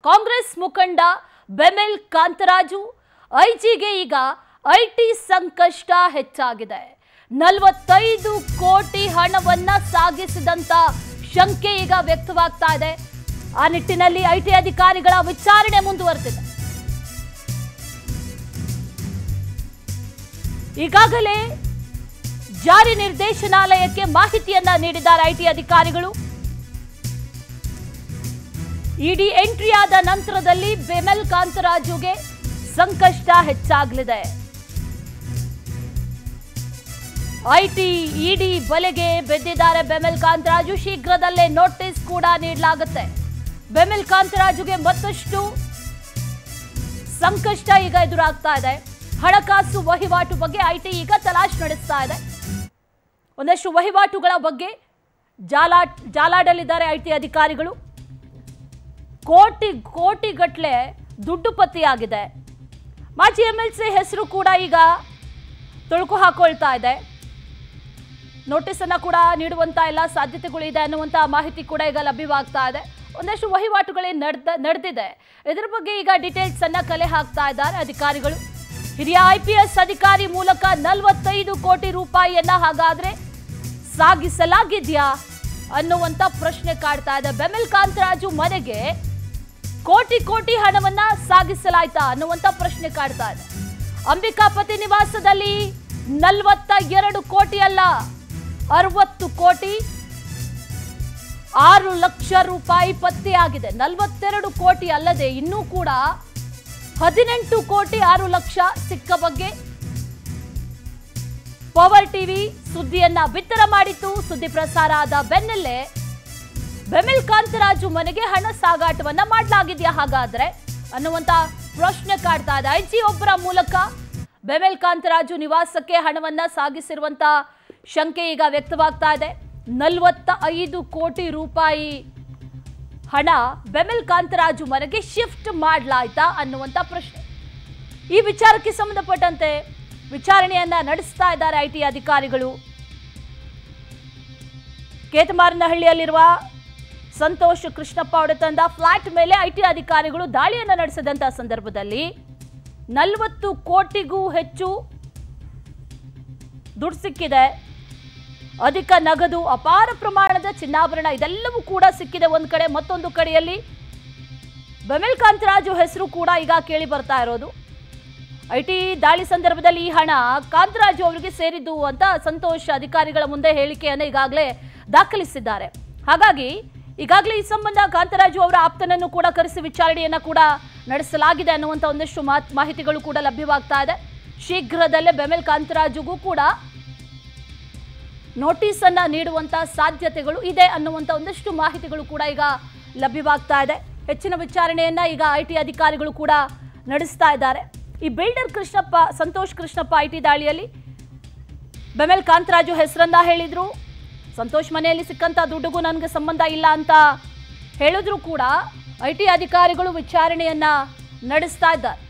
ಕಾಂಗ್ರೆಸ್ ಮುಖಂಡ ಬೆಮೆಲ್ ಕಾಂತರಾಜು ಐಜಿಗೆ ಈಗ ಐಟಿ ಸಂಕಷ್ಟ ಹೆಚ್ಚಾಗಿದೆ. 45 ಕೋಟಿ ಹಣವನ್ನ ಸಾಗಿಸಿದಂತ ಶಂಕೆ ಈಗ ವ್ಯಕ್ತವಾಗ್ತಾ ಇದೆ. ಆ ನಿಟ್ಟಿನಲ್ಲಿ ಐಟಿ ಅಧಿಕಾರಿಗಳ ವಿಚಾರಣೆ ಮುಂದುವರೆದಿದೆ. ಈಗಾಗಲೇ ಜಾರಿ ನಿರ್ದೇಶನಾಲಯಕ್ಕೆ ಮಾಹಿತಿಯನ್ನ ನೀಡಿದ್ದಾರೆ ಐಟಿ ಅಧಿಕಾರಿಗಳು. ಇಡಿ ಎಂಟ್ರಿ ಆದ ನಂತರದಲ್ಲಿ ಬೆಮೆಲ್ ಕಾಂತರಾಜುಗೆ ಸಂಕಷ್ಟ ಹೆಚ್ಚಾಗಲಿದೆ. ಇಡಿ ಬಲೆಗೆ ಬಿದ್ದಿದ್ದಾರೆ ಬೆಮೆಲ್ ಕಾಂತರಾಜು. ಶೀಘ್ರದಲ್ಲೇ ನೋಟಿಸ್ ಕೂಡ ನೀಡಲಾಗುತ್ತೆ. ಬೆಮೆಲ್ ಕಾಂತರಾಜುಗೆ ಮತ್ತಷ್ಟು ಸಂಕಷ್ಟ ಈಗ ಎದುರಾಗ್ತಾ ಇದೆ. ಹಣಕಾಸು ವಹಿವಾಟು ಬಗ್ಗೆ ಐಟಿ ಈಗ ತಲಾಶ್ ನಡೆಸ್ತಾ ಇದೆ. ಒಂದಷ್ಟು ವಹಿವಾಟುಗಳ ಬಗ್ಗೆ ಜಾಲಾಡಲಿದ್ದಾರೆ ಐಟಿ ಅಧಿಕಾರಿಗಳು. ಕೋಟಿಗಟ್ಟಲೆ ದುಡ್ಡು ಪತ್ತೆಯಾಗಿದೆ. ಮಾಜಿ ಎಂಎಲ್ಸಿ ಹೆಸರು ಕೂಡ ಈಗ ತೊಳಕು ಹಾಕೊಳ್ತಾ ಇದೆ. ನೋಟಿಸ್ ಅನ್ನ ಕೂಡ ನೀಡುವಂತ ಎಲ್ಲ ಸಾಧ್ಯತೆಗಳು ಇದೆ ಅನ್ನುವಂತ ಮಾಹಿತಿ ಕೂಡ ಈಗ ಲಭ್ಯವಾಗ್ತಾ ಇದೆ. ಒಂದಷ್ಟು ವಹಿವಾಟುಗಳೇ ನಡೆದಿದೆ. ಇದರ ಬಗ್ಗೆ ಈಗ ಡೀಟೇಲ್ಸ್ ಅನ್ನ ಕಲೆ ಹಾಕ್ತಾ ಇದ್ದಾರೆ ಅಧಿಕಾರಿಗಳು. ಹಿರಿಯ ಐಪಿಎಸ್ ಅಧಿಕಾರಿ ಮೂಲಕ 45 ಕೋಟಿ ರೂಪಾಯಿಯನ್ನ ಹಾಗಾದ್ರೆ ಸಾಗಿಸಲಾಗಿದ್ಯಾ ಅನ್ನುವಂತ ಪ್ರಶ್ನೆ ಕಾಡ್ತಾ ಇದೆ. ಬೆಮೆಲ್ ಕಾಂತರಾಜು ಮನೆಗೆ ಕೋಟಿ ಹಣವನ್ನ ಸಾಗಿಸಲಾಯ್ತಾ ಅನ್ನುವಂತ ಪ್ರಶ್ನೆ ಕಾಡ್ತಾ ಇದೆ. ಅಂಬಿಕಾಪತಿ ನಿವಾಸದಲ್ಲಿ 42 ಕೋಟಿ ಅಲ್ಲ, 60 ಕೋಟಿ 6 ಲಕ್ಷ ರೂಪಾಯಿ ಪತ್ತೆಯಾಗಿದೆ. 42 ಕೋಟಿ ಅಲ್ಲದೆ ಇನ್ನೂ ಕೂಡ 18 ಕೋಟಿ 6 ಲಕ್ಷ ಸಿಕ್ಕ ಬಗ್ಗೆ ಪವರ್ ಟಿವಿ ಸುದ್ದಿಯನ್ನ ಬಿತ್ತರ ಮಾಡಿತ್ತು. ಸುದ್ದಿ ಪ್ರಸಾರ ಆದ ಬೆನ್ನಲ್ಲೇ ಬೆಮೆಲ್ ಕಾಂತರಾಜು ಮನೆಗೆ ಹಣ ಸಾಗಾಟವನ್ನ ಮಾಡಲಾಗಿದೆಯಾ ಹಾಗಾದ್ರೆ ಅನ್ನುವಂತ ಪ್ರಶ್ನೆ ಕಾಡ್ತಾ ಇದೆ. ಐಜಿ ಒಬ್ಬರ ಮೂಲಕ ಬೆಮೆಲ್ ಕಾಂತರಾಜು ನಿವಾಸಕ್ಕೆ ಹಣವನ್ನ ಸಾಗಿಸಿರುವಂತ ಶಂಕೆ ಈಗ ವ್ಯಕ್ತವಾಗ್ತಾ ಇದೆ. 45 ಕೋಟಿ ರೂಪಾಯಿ ಹಣ ಬೆಮೆಲ್ ಕಾಂತರಾಜು ಮನೆಗೆ ಶಿಫ್ಟ್ ಮಾಡಲಾಯ್ತಾ ಅನ್ನುವಂತ ಪ್ರಶ್ನೆ. ಈ ವಿಚಾರಕ್ಕೆ ಸಂಬಂಧಪಟ್ಟಂತೆ ವಿಚಾರಣೆಯನ್ನ ನಡೆಸ್ತಾ ಇದ್ದಾರೆ ಐಟಿ ಅಧಿಕಾರಿಗಳು. ಕೇತಮಾರನಹಳ್ಳಿಯಲ್ಲಿರುವ ಸಂತೋಷ್ ಕೃಷ್ಣಪ್ಪ ಒಡೆತನದ ಫ್ಲಾಟ್ ಮೇಲೆ ಐಟಿ ಅಧಿಕಾರಿಗಳು ದಾಳಿಯನ್ನ ನಡೆಸಿದಂತ ಸಂದರ್ಭದಲ್ಲಿ 40 ಕೋಟಿಗೂ ಹೆಚ್ಚು ದುಡ್ಡು ಸಿಕ್ಕಿದೆ. ಅಧಿಕ ನಗದು, ಅಪಾರ ಪ್ರಮಾಣದ ಚಿನ್ನಾಭರಣ ಇದೆಲ್ಲವೂ ಕೂಡ ಸಿಕ್ಕಿದೆ ಒಂದ್ ಕಡೆ. ಮತ್ತೊಂದು ಕಡೆಯಲ್ಲಿ ಬೆಮೆಲ್ ಕಾಂತರಾಜು ಹೆಸರು ಕೂಡ ಈಗ ಕೇಳಿ ಬರ್ತಾ ಇರೋದು. ಐಟಿ ದಾಳಿ ಸಂದರ್ಭದಲ್ಲಿ ಈ ಹಣ ಕಾಂತರಾಜು ಅವರಿಗೆ ಸೇರಿದ್ದು ಅಂತ ಸಂತೋಷ್ ಅಧಿಕಾರಿಗಳ ಮುಂದೆ ಹೇಳಿಕೆಯನ್ನು ಈಗಾಗಲೇ ದಾಖಲಿಸಿದ್ದಾರೆ. ಹಾಗಾಗಿ ಈಗಾಗಲೇ ಈ ಸಂಬಂಧ ಕಾಂತರಾಜು ಅವರ ಆಪ್ತನನ್ನು ಕೂಡ ಕರೆಸಿ ವಿಚಾರಣೆಯನ್ನ ಕೂಡ ನಡೆಸಲಾಗಿದೆ ಅನ್ನುವಂಥ ಒಂದಷ್ಟು ಮಾಹಿತಿಗಳು ಕೂಡ ಲಭ್ಯವಾಗ್ತಾ ಇದೆ. ಶೀಘ್ರದಲ್ಲೇ ಬೆಮೆಲ್ ಕಾಂತರಾಜುಗೂ ಕೂಡ ನೋಟಿಸ್ ಅನ್ನ ನೀಡುವಂತ ಸಾಧ್ಯತೆಗಳು ಇದೆ ಅನ್ನುವಂಥ ಒಂದಷ್ಟು ಮಾಹಿತಿಗಳು ಕೂಡ ಈಗ ಲಭ್ಯವಾಗ್ತಾ ಇದೆ. ಹೆಚ್ಚಿನ ವಿಚಾರಣೆಯನ್ನ ಈಗ ಐಟಿ ಅಧಿಕಾರಿಗಳು ಕೂಡ ನಡೆಸ್ತಾ ಇದ್ದಾರೆ. ಈ ಬಿಲ್ಡರ್ ಸಂತೋಷ್ ಕೃಷ್ಣಪ್ಪ ಐಟಿ ದಾಳಿಯಲ್ಲಿ ಬೆಮೆಲ್ ಕಾಂತರಾಜು ಹೆಸರನ್ನ ಹೇಳಿದ್ರು. ಸಂತೋಷ್ ಮನೆಯಲ್ಲಿ ಸಿಕ್ಕಂತ ದುಡ್ಡುಗೂ ನನಗೆ ಸಂಬಂಧ ಇಲ್ಲ ಅಂತ ಹೇಳಿದ್ರು ಕೂಡ ಐಟಿ ಅಧಿಕಾರಿಗಳು ವಿಚಾರಣೆಯನ್ನ ನಡೆಸ್ತಾ ಇದ್ದಾರೆ.